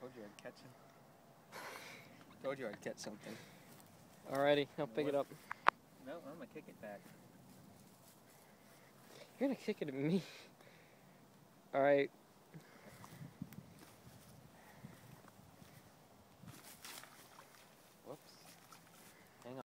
Told you I'd catch him. Told you I'd catch something. Alrighty, I'll pick it up. No, I'm gonna kick it back. You're gonna kick it at me. Alright.